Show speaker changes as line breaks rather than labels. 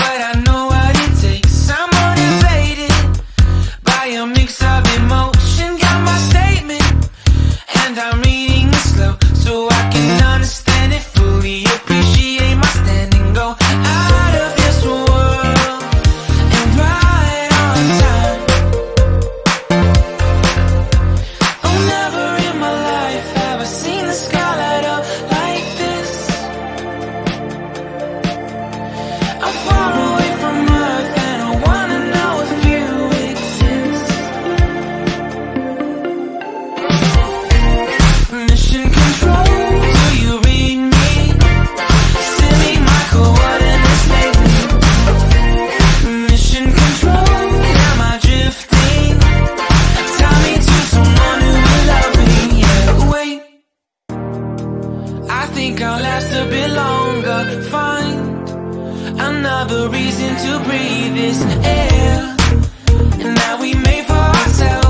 but I know what it takes. I'm motivated by a mix of emotion. Got my statement, and I'm reading it slow so I can understand it fully. Appreciate my standing, go out of this world and right on time. Oh, never in my life have I seen the sky light up like this. I'm far away from Earth and I wanna know if you exist. Mission control, do you read me? Send me my coordinates lately. Mission control, am I drifting? Tie me to someone who will love me. Yeah, wait, I think I'll last a bit longer. Find another reason to breathe this air, and that we made for ourselves.